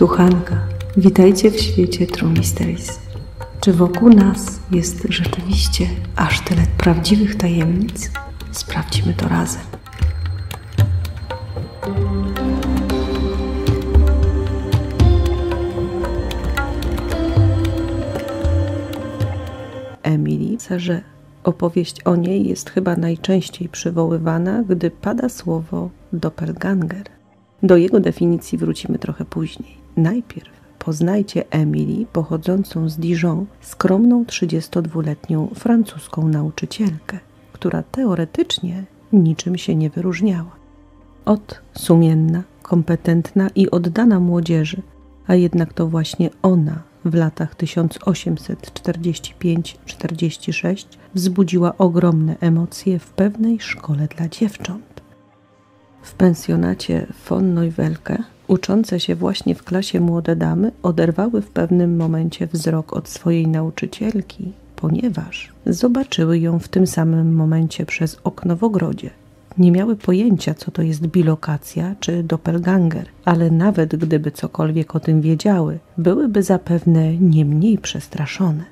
Tuchanka, witajcie w świecie True Mysteries. Czy wokół nas jest rzeczywiście aż tyle prawdziwych tajemnic? Sprawdźmy to razem. Emily, że opowieść o niej jest chyba najczęściej przywoływana, gdy pada słowo doppelganger. Do jego definicji wrócimy trochę później. Najpierw poznajcie Emily, pochodzącą z Dijon, skromną 32-letnią francuską nauczycielkę, która teoretycznie niczym się nie wyróżniała. Sumienna, kompetentna i oddana młodzieży, a jednak to właśnie ona w latach 1845-46 wzbudziła ogromne emocje w pewnej szkole dla dziewcząt. W pensjonacie von Neuwelke uczące się właśnie w klasie młode damy oderwały w pewnym momencie wzrok od swojej nauczycielki, ponieważ zobaczyły ją w tym samym momencie przez okno w ogrodzie. Nie miały pojęcia, co to jest bilokacja czy doppelganger, ale nawet gdyby cokolwiek o tym wiedziały, byłyby zapewne nie mniej przestraszone.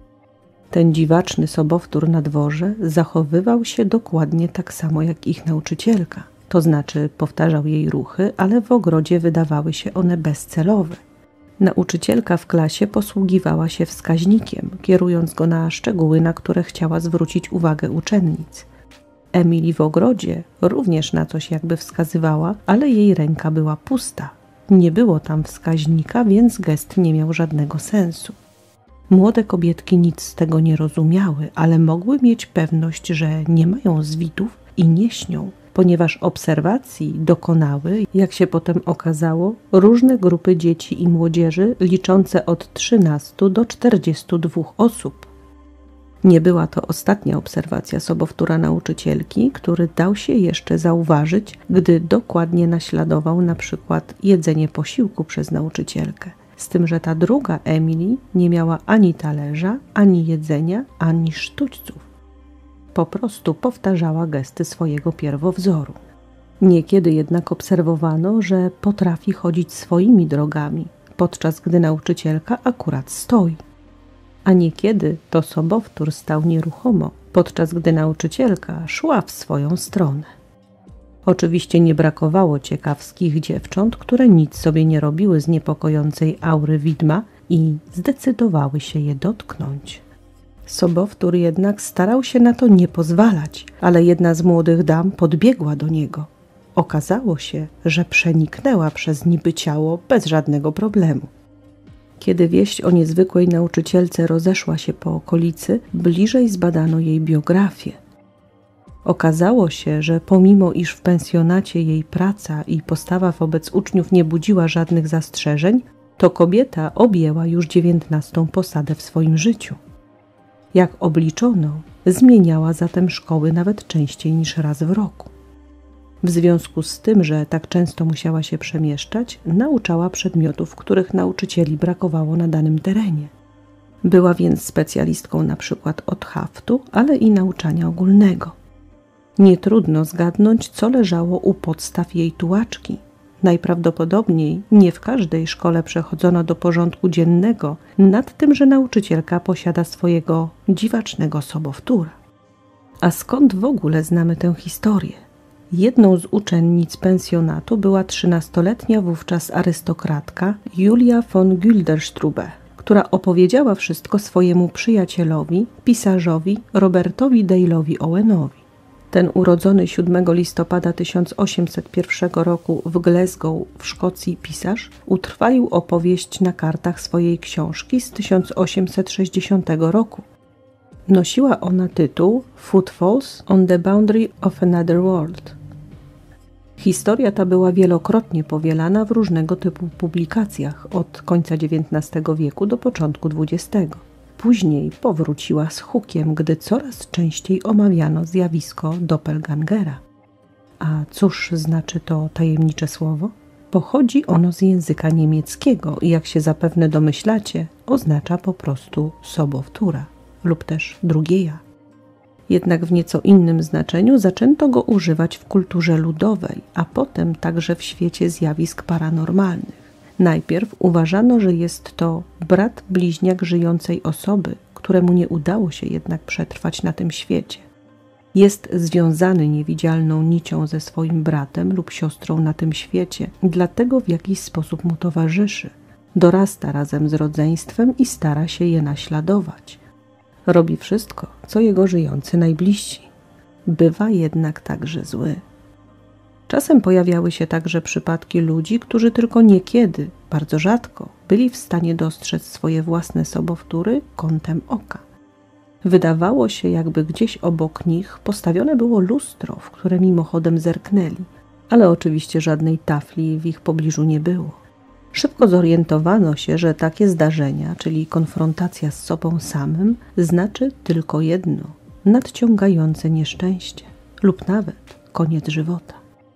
Ten dziwaczny sobowtór na dworze zachowywał się dokładnie tak samo jak ich nauczycielka. To znaczy powtarzał jej ruchy, ale w ogrodzie wydawały się one bezcelowe. Nauczycielka w klasie posługiwała się wskaźnikiem, kierując go na szczegóły, na które chciała zwrócić uwagę uczennic. Emily w ogrodzie również na coś jakby wskazywała, ale jej ręka była pusta. Nie było tam wskaźnika, więc gest nie miał żadnego sensu. Młode kobietki nic z tego nie rozumiały, ale mogły mieć pewność, że nie mają zwitów i nie śnią, ponieważ obserwacji dokonały, jak się potem okazało, różne grupy dzieci i młodzieży liczące od 13 do 42 osób. Nie była to ostatnia obserwacja sobowtóra nauczycielki, który dał się jeszcze zauważyć, gdy dokładnie naśladował na przykład jedzenie posiłku przez nauczycielkę. Z tym, że ta druga Emily nie miała ani talerza, ani jedzenia, ani sztućców. Po prostu powtarzała gesty swojego pierwowzoru. Niekiedy jednak obserwowano, że potrafi chodzić swoimi drogami, podczas gdy nauczycielka akurat stoi. A niekiedy to sobowtór stał nieruchomo, podczas gdy nauczycielka szła w swoją stronę. Oczywiście nie brakowało ciekawskich dziewcząt, które nic sobie nie robiły z niepokojącej aury widma i zdecydowały się je dotknąć. Sobowtór jednak starał się na to nie pozwalać, ale jedna z młodych dam podbiegła do niego. Okazało się, że przeniknęła przez niby ciało bez żadnego problemu. Kiedy wieść o niezwykłej nauczycielce rozeszła się po okolicy, bliżej zbadano jej biografię. Okazało się, że pomimo iż w pensjonacie jej praca i postawa wobec uczniów nie budziła żadnych zastrzeżeń, to kobieta objęła już 19. posadę w swoim życiu. Jak obliczono, zmieniała zatem szkoły nawet częściej niż raz w roku. W związku z tym, że tak często musiała się przemieszczać, nauczała przedmiotów, których nauczycieli brakowało na danym terenie. Była więc specjalistką na przykład od haftu, ale i nauczania ogólnego. Nie trudno zgadnąć, co leżało u podstaw jej tułaczki. Najprawdopodobniej nie w każdej szkole przechodzono do porządku dziennego nad tym, że nauczycielka posiada swojego dziwacznego sobowtóra. A skąd w ogóle znamy tę historię? Jedną z uczennic pensjonatu była 13-letnia wówczas arystokratka Julia von Güldenstube, która opowiedziała wszystko swojemu przyjacielowi, pisarzowi Robertowi Dale'owi Owenowi. Ten urodzony 7 listopada 1801 roku w Glasgow w Szkocji pisarz utrwalił opowieść na kartach swojej książki z 1860 roku. Nosiła ona tytuł Footfalls on the Boundary of Another World. Historia ta była wielokrotnie powielana w różnego typu publikacjach od końca XIX wieku do początku XX. Później powróciła z hukiem, gdy coraz częściej omawiano zjawisko doppelgangera. A cóż znaczy to tajemnicze słowo? Pochodzi ono z języka niemieckiego i jak się zapewne domyślacie, oznacza po prostu sobowtóra lub też drugie ja. Jednak w nieco innym znaczeniu zaczęto go używać w kulturze ludowej, a potem także w świecie zjawisk paranormalnych. Najpierw uważano, że jest to brat bliźniak żyjącej osoby, któremu nie udało się jednak przetrwać na tym świecie. Jest związany niewidzialną nicią ze swoim bratem lub siostrą na tym świecie, dlatego w jakiś sposób mu towarzyszy. Dorasta razem z rodzeństwem i stara się je naśladować. Robi wszystko, co jego żyjący najbliżsi. Bywa jednak także zły. Czasem pojawiały się także przypadki ludzi, którzy tylko niekiedy, bardzo rzadko, byli w stanie dostrzec swoje własne sobowtóry kątem oka. Wydawało się, jakby gdzieś obok nich postawione było lustro, w które mimochodem zerknęli, ale oczywiście żadnej tafli w ich pobliżu nie było. Szybko zorientowano się, że takie zdarzenia, czyli konfrontacja z sobą samym, znaczy tylko jedno – nadciągające nieszczęście lub nawet koniec żywota.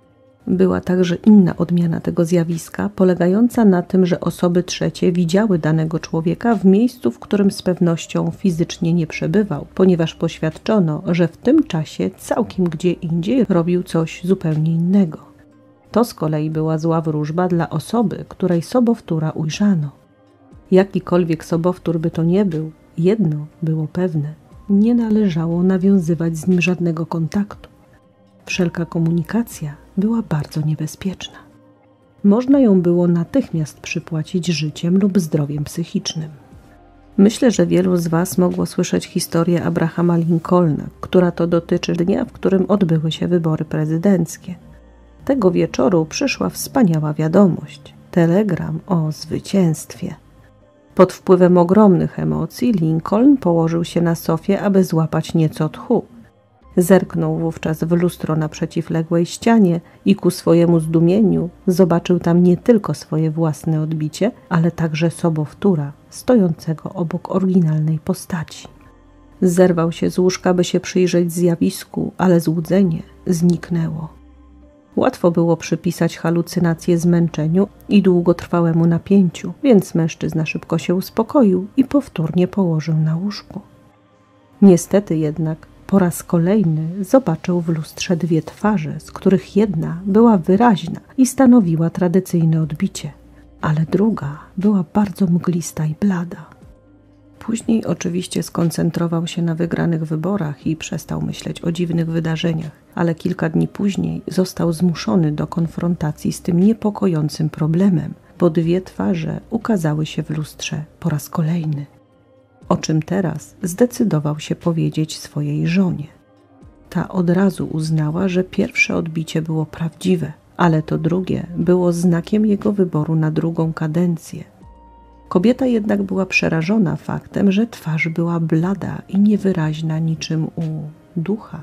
Była także inna odmiana tego zjawiska, polegająca na tym, że osoby trzecie widziały danego człowieka w miejscu, w którym z pewnością fizycznie nie przebywał, ponieważ poświadczono, że w tym czasie całkiem gdzie indziej robił coś zupełnie innego. To z kolei była zła wróżba dla osoby, której sobowtóra ujrzano. Jakikolwiek sobowtór by to nie był, jedno było pewne – nie należało nawiązywać z nim żadnego kontaktu. Wszelka komunikacja była bardzo niebezpieczna. Można ją było natychmiast przypłacić życiem lub zdrowiem psychicznym. Myślę, że wielu z Was mogło słyszeć historię Abrahama Lincolna, która to dotyczy dnia, w którym odbyły się wybory prezydenckie. Tego wieczoru przyszła wspaniała wiadomość – telegram o zwycięstwie. Pod wpływem ogromnych emocji Lincoln położył się na sofie, aby złapać nieco tchu. Zerknął wówczas w lustro na przeciwległej ścianie i ku swojemu zdumieniu zobaczył tam nie tylko swoje własne odbicie, ale także sobowtóra stojącego obok oryginalnej postaci. Zerwał się z łóżka, by się przyjrzeć zjawisku, ale złudzenie zniknęło. Łatwo było przypisać halucynację zmęczeniu i długotrwałemu napięciu, więc mężczyzna szybko się uspokoił i powtórnie położył na łóżku. Niestety jednak po raz kolejny zobaczył w lustrze dwie twarze, z których jedna była wyraźna i stanowiła tradycyjne odbicie, ale druga była bardzo mglista i blada. Później oczywiście skoncentrował się na wygranych wyborach i przestał myśleć o dziwnych wydarzeniach, ale kilka dni później został zmuszony do konfrontacji z tym niepokojącym problemem, bo dwie twarze ukazały się w lustrze po raz kolejny. O czym teraz zdecydował się powiedzieć swojej żonie. Ta od razu uznała, że pierwsze odbicie było prawdziwe, ale to drugie było znakiem jego wyboru na drugą kadencję. Kobieta jednak była przerażona faktem, że twarz była blada i niewyraźna niczym u ducha.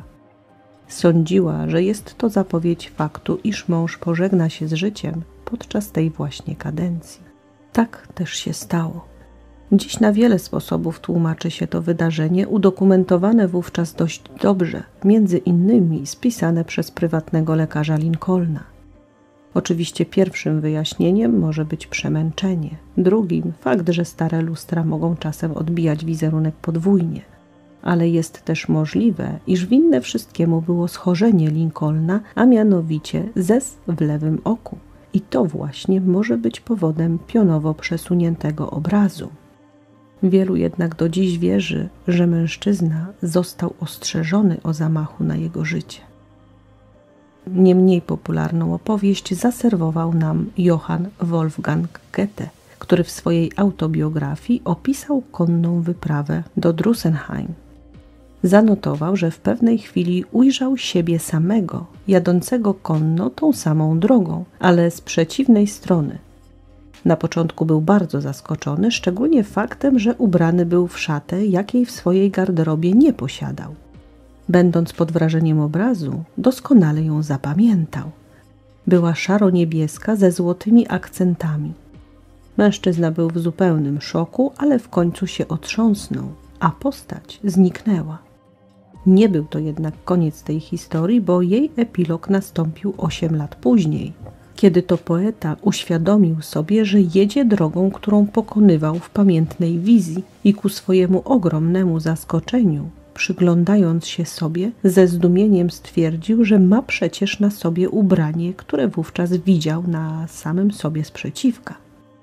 Sądziła, że jest to zapowiedź faktu, iż mąż pożegna się z życiem podczas tej właśnie kadencji. Tak też się stało. Dziś na wiele sposobów tłumaczy się to wydarzenie, udokumentowane wówczas dość dobrze, między innymi spisane przez prywatnego lekarza Lincolna. Oczywiście pierwszym wyjaśnieniem może być przemęczenie, drugim fakt, że stare lustra mogą czasem odbijać wizerunek podwójnie. Ale jest też możliwe, iż winne wszystkiemu było schorzenie Lincolna, a mianowicie zez w lewym oku. I to właśnie może być powodem pionowo przesuniętego obrazu. Wielu jednak do dziś wierzy, że mężczyzna został ostrzeżony o zamachu na jego życie. Nie mniej popularną opowieść zaserwował nam Johann Wolfgang Goethe, który w swojej autobiografii opisał konną wyprawę do Drusenheim. Zanotował, że w pewnej chwili ujrzał siebie samego, jadącego konno tą samą drogą, ale z przeciwnej strony. Na początku był bardzo zaskoczony, szczególnie faktem, że ubrany był w szatę, jakiej w swojej garderobie nie posiadał. Będąc pod wrażeniem obrazu, doskonale ją zapamiętał. Była szaro-niebieska ze złotymi akcentami. Mężczyzna był w zupełnym szoku, ale w końcu się otrząsnął, a postać zniknęła. Nie był to jednak koniec tej historii, bo jej epilog nastąpił 8 lat później, kiedy to poeta uświadomił sobie, że jedzie drogą, którą pokonywał w pamiętnej wizji i ku swojemu ogromnemu zaskoczeniu, przyglądając się sobie, ze zdumieniem stwierdził, że ma przecież na sobie ubranie, które wówczas widział na samym sobie sprzeciwka.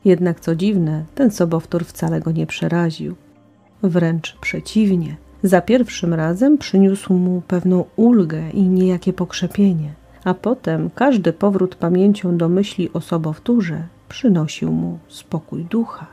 Jednak co dziwne, ten sobowtór wcale go nie przeraził. Wręcz przeciwnie. Za pierwszym razem przyniósł mu pewną ulgę i niejakie pokrzepienie, a potem każdy powrót pamięcią do myśli o sobowtórze przynosił mu spokój ducha.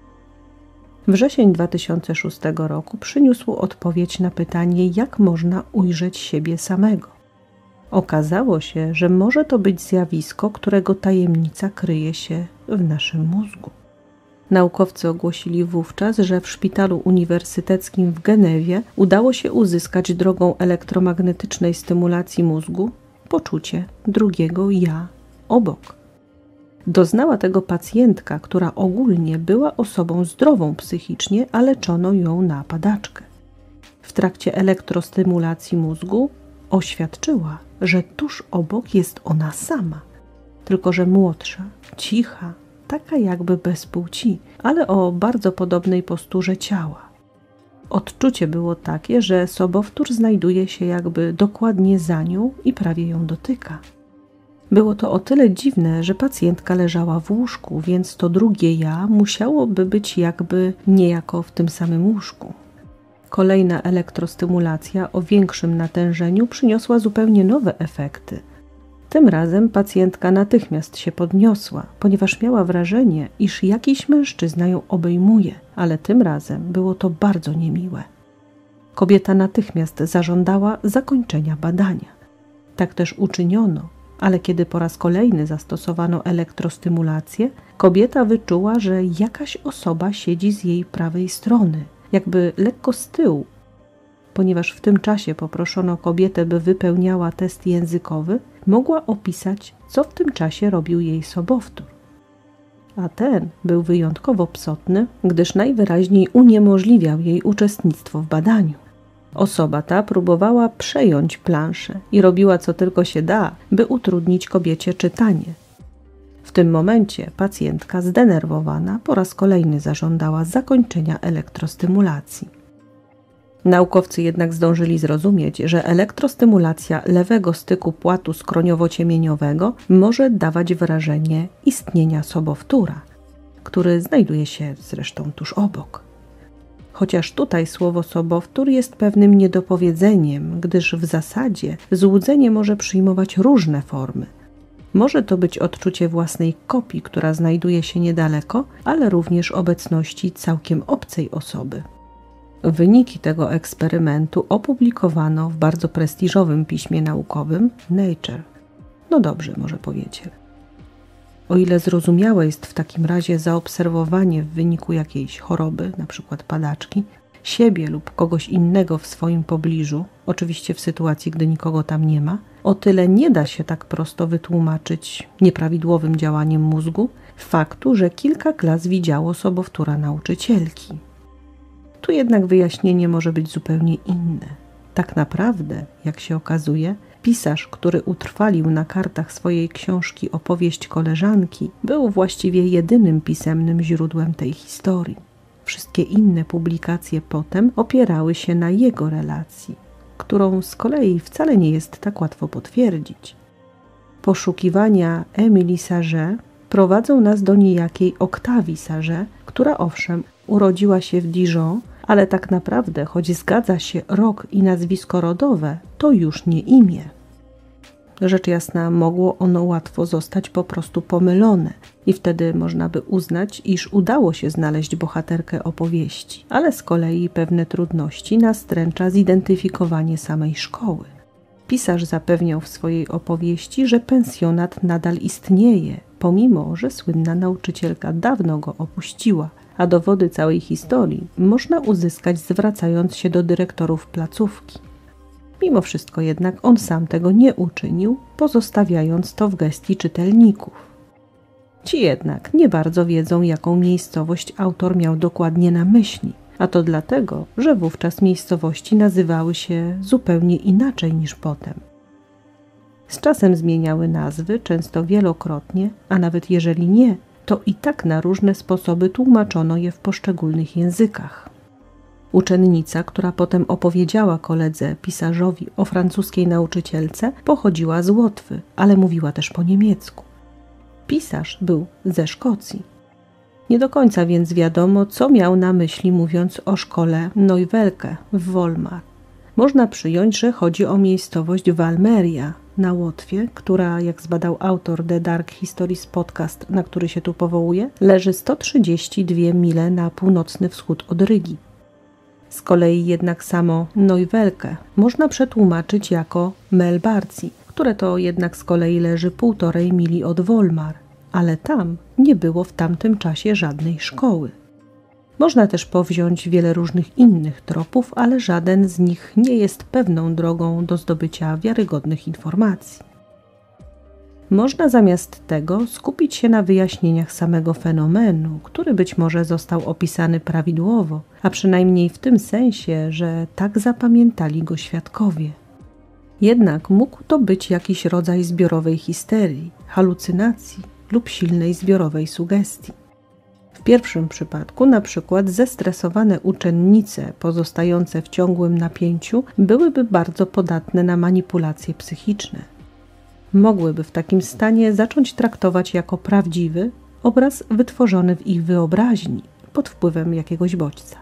Wrzesień 2006 roku przyniósł odpowiedź na pytanie, jak można ujrzeć siebie samego. Okazało się, że może to być zjawisko, którego tajemnica kryje się w naszym mózgu. Naukowcy ogłosili wówczas, że w szpitalu uniwersyteckim w Genewie udało się uzyskać drogą elektromagnetycznej stymulacji mózgu poczucie drugiego ja obok. Doznała tego pacjentka, która ogólnie była osobą zdrową psychicznie, a leczono ją na padaczkę. W trakcie elektrostymulacji mózgu oświadczyła, że tuż obok jest ona sama, tylko że młodsza, cicha, taka jakby bez płci, ale o bardzo podobnej posturze ciała. Odczucie było takie, że sobowtór znajduje się jakby dokładnie za nią i prawie ją dotyka. Było to o tyle dziwne, że pacjentka leżała w łóżku, więc to drugie ja musiałoby być jakby niejako w tym samym łóżku. Kolejna elektrostymulacja o większym natężeniu przyniosła zupełnie nowe efekty. Tym razem pacjentka natychmiast się podniosła, ponieważ miała wrażenie, iż jakiś mężczyzna ją obejmuje, ale tym razem było to bardzo niemiłe. Kobieta natychmiast zażądała zakończenia badania. Tak też uczyniono, ale kiedy po raz kolejny zastosowano elektrostymulację, kobieta wyczuła, że jakaś osoba siedzi z jej prawej strony, jakby lekko z tyłu. Ponieważ w tym czasie poproszono kobietę, by wypełniała test językowy, mogła opisać, co w tym czasie robił jej sobowtór. A ten był wyjątkowo psotny, gdyż najwyraźniej uniemożliwiał jej uczestnictwo w badaniu. Osoba ta próbowała przejąć planszę i robiła co tylko się da, by utrudnić kobiecie czytanie. W tym momencie pacjentka zdenerwowana po raz kolejny zażądała zakończenia elektrostymulacji. Naukowcy jednak zdążyli zrozumieć, że elektrostymulacja lewego styku płatu skroniowo-ciemieniowego może dawać wrażenie istnienia sobowtóra, który znajduje się zresztą tuż obok. Chociaż tutaj słowo sobowtór jest pewnym niedopowiedzeniem, gdyż w zasadzie złudzenie może przyjmować różne formy. Może to być odczucie własnej kopii, która znajduje się niedaleko, ale również obecności całkiem obcej osoby. Wyniki tego eksperymentu opublikowano w bardzo prestiżowym piśmie naukowym Nature. No dobrze, może powiecie. O ile zrozumiałe jest w takim razie zaobserwowanie w wyniku jakiejś choroby, np. padaczki, siebie lub kogoś innego w swoim pobliżu, oczywiście w sytuacji, gdy nikogo tam nie ma, o tyle nie da się tak prosto wytłumaczyć nieprawidłowym działaniem mózgu faktu, że kilka klas widziało sobowtóra nauczycielki. Tu jednak wyjaśnienie może być zupełnie inne. Tak naprawdę, jak się okazuje, pisarz, który utrwalił na kartach swojej książki opowieść koleżanki, był właściwie jedynym pisemnym źródłem tej historii. Wszystkie inne publikacje potem opierały się na jego relacji, którą z kolei wcale nie jest tak łatwo potwierdzić. Poszukiwania Émilie Saget prowadzą nas do niejakiej Octavii Saget, która owszem urodziła się w Dijon, ale tak naprawdę, choć zgadza się rok i nazwisko rodowe, to już nie imię. Rzecz jasna, mogło ono łatwo zostać po prostu pomylone i wtedy można by uznać, iż udało się znaleźć bohaterkę opowieści, ale z kolei pewne trudności nastręcza zidentyfikowanie samej szkoły. Pisarz zapewniał w swojej opowieści, że pensjonat nadal istnieje, pomimo że słynna nauczycielka dawno go opuściła, a dowody całej historii można uzyskać zwracając się do dyrektorów placówki. Mimo wszystko jednak on sam tego nie uczynił, pozostawiając to w gestii czytelników. Ci jednak nie bardzo wiedzą, jaką miejscowość autor miał dokładnie na myśli, a to dlatego, że wówczas miejscowości nazywały się zupełnie inaczej niż potem. Z czasem zmieniały nazwy, często wielokrotnie, a nawet jeżeli nie, to i tak na różne sposoby tłumaczono je w poszczególnych językach. Uczennica, która potem opowiedziała koledze pisarzowi o francuskiej nauczycielce, pochodziła z Łotwy, ale mówiła też po niemiecku. Pisarz był ze Szkocji. Nie do końca więc wiadomo, co miał na myśli, mówiąc o szkole Neuwelke w Wolmar. Można przyjąć, że chodzi o miejscowość Valmeria na Łotwie, która, jak zbadał autor The Dark Histories Podcast, na który się tu powołuje, leży 132 mile na północny wschód od Rygi. Z kolei jednak samo Neuwelke można przetłumaczyć jako Melbarci, które to jednak z kolei leży 1,5 mili od Wolmar, ale tam nie było w tamtym czasie żadnej szkoły. Można też powziąć wiele różnych innych tropów, ale żaden z nich nie jest pewną drogą do zdobycia wiarygodnych informacji. Można zamiast tego skupić się na wyjaśnieniach samego fenomenu, który być może został opisany prawidłowo, a przynajmniej w tym sensie, że tak zapamiętali go świadkowie. Jednak mógł to być jakiś rodzaj zbiorowej histerii, halucynacji lub silnej zbiorowej sugestii. W pierwszym przypadku na przykład zestresowane uczennice pozostające w ciągłym napięciu byłyby bardzo podatne na manipulacje psychiczne. Mogłyby w takim stanie zacząć traktować jako prawdziwy obraz wytworzony w ich wyobraźni pod wpływem jakiegoś bodźca.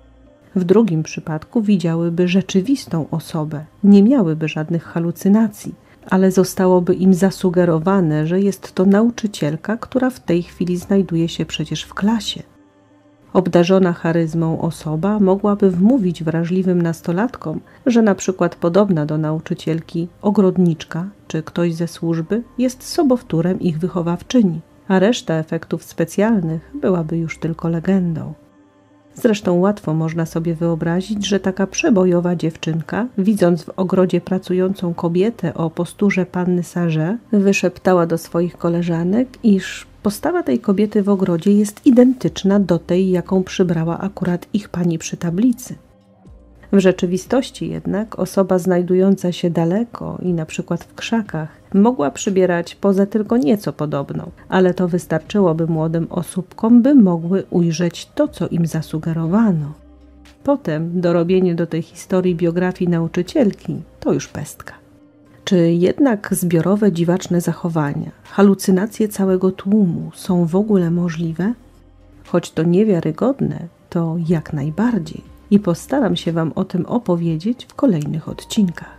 W drugim przypadku widziałyby rzeczywistą osobę, nie miałyby żadnych halucynacji, ale zostałoby im zasugerowane, że jest to nauczycielka, która w tej chwili znajduje się przecież w klasie. Obdarzona charyzmą osoba mogłaby wmówić wrażliwym nastolatkom, że na przykład podobna do nauczycielki ogrodniczka czy ktoś ze służby jest sobowtórem ich wychowawczyni, a reszta efektów specjalnych byłaby już tylko legendą. Zresztą łatwo można sobie wyobrazić, że taka przebojowa dziewczynka, widząc w ogrodzie pracującą kobietę o posturze panny Sarze, wyszeptała do swoich koleżanek, iż postawa tej kobiety w ogrodzie jest identyczna do tej, jaką przybrała akurat ich pani przy tablicy. W rzeczywistości jednak osoba znajdująca się daleko i na przykład w krzakach mogła przybierać pozę tylko nieco podobną, ale to wystarczyłoby młodym osóbkom, by mogły ujrzeć to, co im zasugerowano. Potem dorobienie do tej historii biografii nauczycielki to już pestka. Czy jednak zbiorowe dziwaczne zachowania, halucynacje całego tłumu są w ogóle możliwe? Choć to niewiarygodne, to jak najbardziej. I postaram się Wam o tym opowiedzieć w kolejnych odcinkach.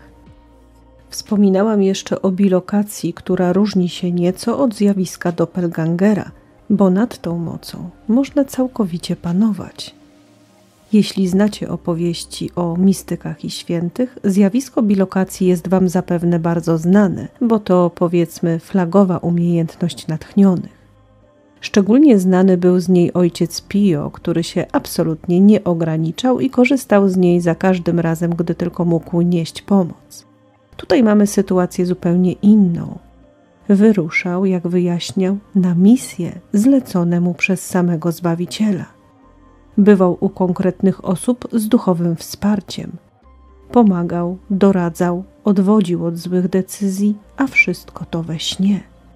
Wspominałam jeszcze o bilokacji, która różni się nieco od zjawiska doppelgangera, bo nad tą mocą można całkowicie panować. Jeśli znacie opowieści o mistykach i świętych, zjawisko bilokacji jest Wam zapewne bardzo znane, bo to, powiedzmy, flagowa umiejętność natchnionych. Szczególnie znany był z niej ojciec Pio, który się absolutnie nie ograniczał i korzystał z niej za każdym razem, gdy tylko mógł nieść pomoc. Tutaj mamy sytuację zupełnie inną. Wyruszał, jak wyjaśniał, na misję zlecone mu przez samego Zbawiciela. Bywał u konkretnych osób z duchowym wsparciem. Pomagał, doradzał, odwodził od złych decyzji, a wszystko to we śnie.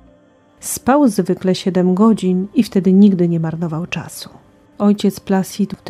Spał zwykle 7 godzin i wtedy nigdy nie marnował czasu. Ojciec Placid w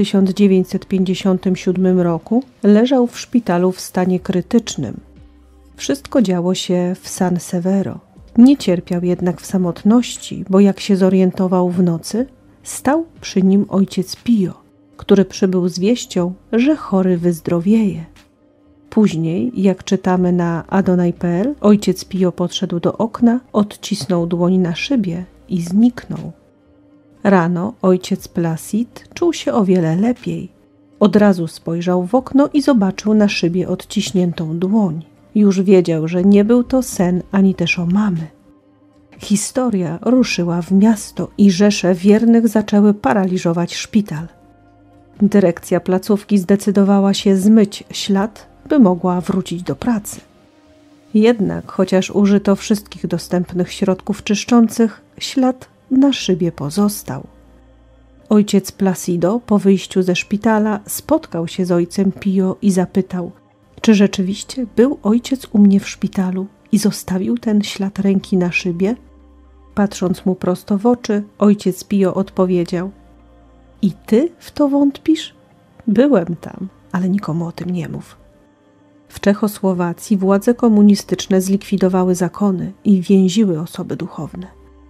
1957 roku leżał w szpitalu w stanie krytycznym. Wszystko działo się w San Severo. Nie cierpiał jednak w samotności, bo jak się zorientował w nocy, stał przy nim ojciec Pio, który przybył z wieścią, że chory wyzdrowieje. Później, jak czytamy na Adonai.pl, ojciec Pio podszedł do okna, odcisnął dłoń na szybie i zniknął. Rano ojciec Placid czuł się o wiele lepiej. Od razu spojrzał w okno i zobaczył na szybie odciśniętą dłoń. Już wiedział, że nie był to sen ani też omamy. Historia ruszyła w miasto i rzesze wiernych zaczęły paraliżować szpital. Dyrekcja placówki zdecydowała się zmyć ślad, by mogła wrócić do pracy. Jednak, chociaż użyto wszystkich dostępnych środków czyszczących, ślad na szybie pozostał. Ojciec Placido po wyjściu ze szpitala spotkał się z ojcem Pio i zapytał, czy rzeczywiście był ojciec u mnie w szpitalu i zostawił ten ślad ręki na szybie? Patrząc mu prosto w oczy, ojciec Pio odpowiedział, i ty w to wątpisz? Byłem tam, ale nikomu o tym nie mów. W Czechosłowacji władze komunistyczne zlikwidowały zakony i więziły osoby duchowne.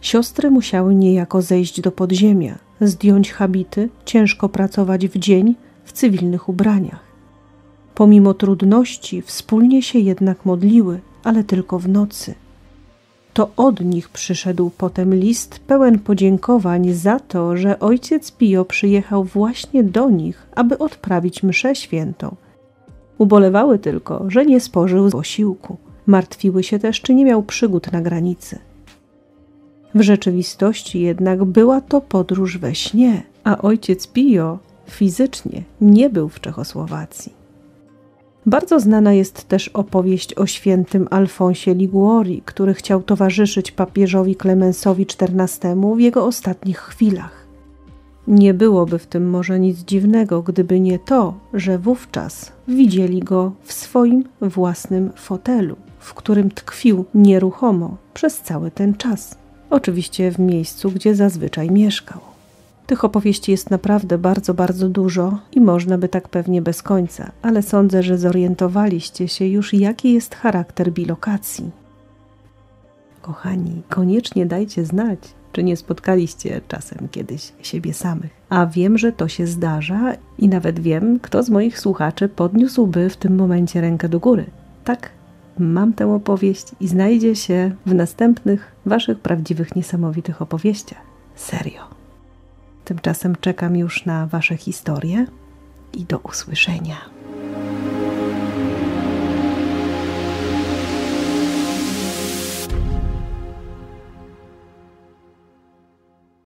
Siostry musiały niejako zejść do podziemia, zdjąć habity, ciężko pracować w dzień w cywilnych ubraniach. Pomimo trudności wspólnie się jednak modliły, ale tylko w nocy. To od nich przyszedł potem list pełen podziękowań za to, że ojciec Pio przyjechał właśnie do nich, aby odprawić mszę świętą. Ubolewały tylko, że nie spożył posiłku. Martwiły się też, czy nie miał przygód na granicy. W rzeczywistości jednak była to podróż we śnie, a ojciec Pio fizycznie nie był w Czechosłowacji. Bardzo znana jest też opowieść o świętym Alfonsie Liguori, który chciał towarzyszyć papieżowi Klemensowi XIV w jego ostatnich chwilach. Nie byłoby w tym może nic dziwnego, gdyby nie to, że wówczas widzieli go w swoim własnym fotelu, w którym tkwił nieruchomo przez cały ten czas. Oczywiście w miejscu, gdzie zazwyczaj mieszkał. Tych opowieści jest naprawdę bardzo, bardzo dużo i można by tak pewnie bez końca, ale sądzę, że zorientowaliście się już, jaki jest charakter bilokacji. Kochani, koniecznie dajcie znać, czy nie spotkaliście czasem kiedyś siebie samych. A wiem, że to się zdarza i nawet wiem, kto z moich słuchaczy podniósłby w tym momencie rękę do góry. Tak, mam tę opowieść i znajdzie się w następnych waszych prawdziwych, niesamowitych opowieściach. Serio. Tymczasem czekam już na wasze historie i do usłyszenia.